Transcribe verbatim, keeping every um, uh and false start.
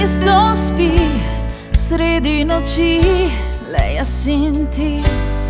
isto spi sredi noči, le jaz in ti.